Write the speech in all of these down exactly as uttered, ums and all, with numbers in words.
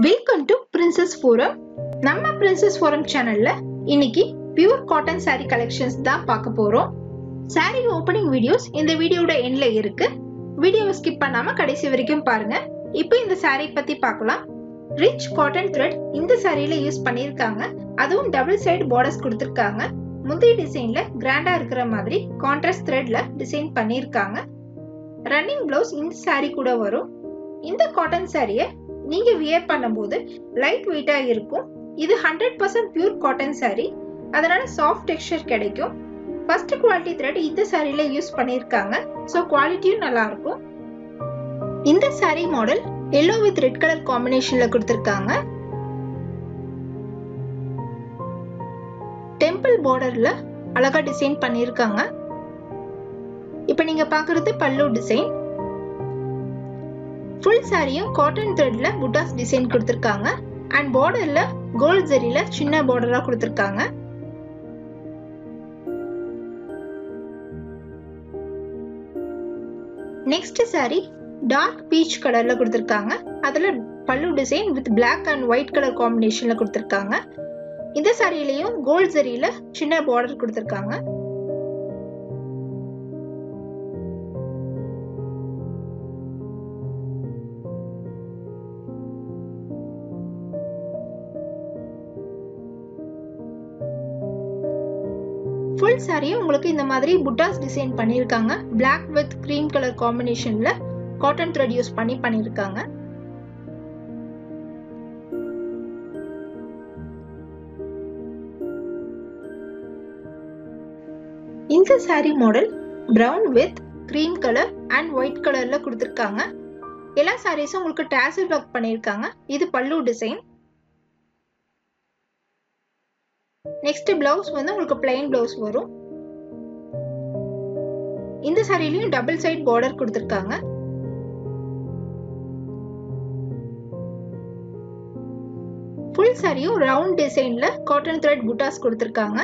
Welcome to Princess Forum. நம்ம Princess Forum சேனல்ல இன்னைக்கு pure cotton saree collections தான் பார்க்க போறோம். saree opening videos இந்த வீடியோட எண்ட்ல இருக்கு. வீடியோவை ஸ்கிப் பண்ணாம கடைசி வரைக்கும் பாருங்க. இப்போ இந்த saree பத்தி பார்க்கலாம். Rich cotton thread இந்த சாரியில யூஸ் பண்ணிருக்காங்க. அதுவும் double side borders கொடுத்திருக்காங்க. முந்தைய டிசைன்ல கிராண்டா இருக்கிற மாதிரி கான்ட்ராஸ்ட் threadல டிசைன் பண்ணிருக்காங்க. ரன்னிங் ப்ளவுஸ் இந்த saree கூட வரும். இந்த காட்டன் சாரியை நீங்க வியர் பண்ணும்போது லைட் வெயிட்டா இருக்கும். இது one hundred percent pure cotton saree. அதனால சாஃப்ட் டெக்ஸ்சர் கிடைக்கும். ஃபர்ஸ்ட் குவாலிட்டி thread இந்த சாரியில யூஸ் பண்ணிருக்காங்க. சோ குவாலிட்டியும் நல்லா இருக்கும். இந்த saree model yellow with red color காம்பினேஷன்ல கொடுத்திருக்காங்க. டெம்பிள் பார்டர்ல அழகா டிசைன் பண்ணிருக்காங்க. இப்போ நீங்க பார்க்கிறது pallu design. Full saree cotton threadல butas design கொடுத்திருக்காங்க and borderல gold zariல சின்ன borderா கொடுத்திருக்காங்க. Next saree dark peach colorல கொடுத்திருக்காங்க. அதுல பல்லு design with black and white color combinationல கொடுத்திருக்காங்க. இந்த சாரியிலயும் gold zariல சின்ன border கொடுத்திருக்காங்க. Full saree உங்களுக்கு இந்த மாதிரி butas டிசைன் பண்ணிருக்காங்க. Black with cream color combinationல cotton thread யூஸ் பண்ணி பண்ணிருக்காங்க. இந்த saree model brown with cream color and white colorல கொடுத்திருக்காங்க. எல்லா sareesம் உங்களுக்கு tassel work பண்ணிருக்காங்க. இது பல்லு டிசைன். Next blouse வந்து உங்களுக்கு plain blouse வரும். இந்த சாரியிலயும் double side border கொடுத்திருக்காங்க. Full சாரியும் round designல cotton thread butas கொடுத்திருக்காங்க.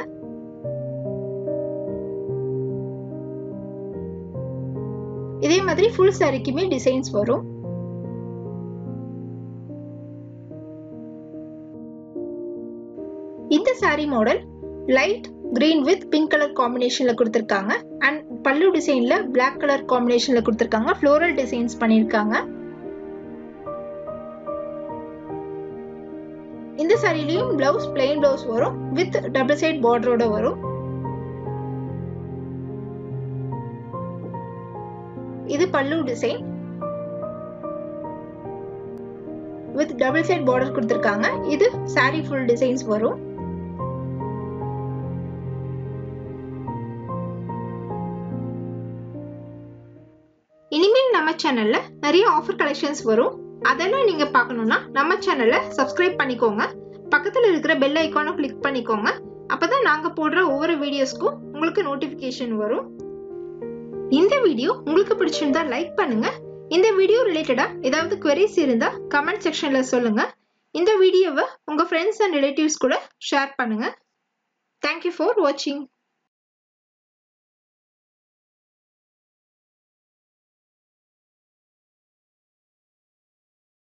இதே மாதிரி full சாரிக்குமே டிசைன்ஸ் வரும். இந்த saree model light green with pink color combinationல கொடுத்திருக்காங்க and பல்லு டிசைன்ல black color combinationல கொடுத்திருக்காங்க. floral designs பண்ணிருக்காங்க. இந்த சாரியிலயும் blouse plain blouse வரும் with double side border ஓட வரும். இது pallu design with double side border கொடுத்திருக்காங்க. இது saree full designs வரும். இனிமேல் நம்ம சேனல்ல நிறைய ஆஃபர் கலெக்ஷன்ஸ் வரும். அதெல்லாம் நீங்க பார்க்கணும்னா நம்ம சேனலை சப்ஸ்கிரைப் பண்ணிக்கோங்க. பக்கத்துல இருக்கிற பெல் ஐகானை கிளிக் பண்ணிக்கோங்க. அப்பதான் நாங்க போடுற ஒவ்வொரு வீடியோஸ்க்கும் உங்களுக்கு நோட்டிபிகேஷன் வரும். இந்த வீடியோ உங்களுக்கு பிடிச்சிருந்தா லைக் பண்ணுங்க. இந்த வீடியோ ரிலேட்டடா ஏதாவது queries இருந்தா கமெண்ட் செக்ஷன்ல சொல்லுங்க. இந்த வீடியோவை உங்க ஃப்ரெண்ட்ஸ் அண்ட் ரிலேட்டிவ்ஸ் கூட ஷேர் பண்ணுங்க. Thank you for watching.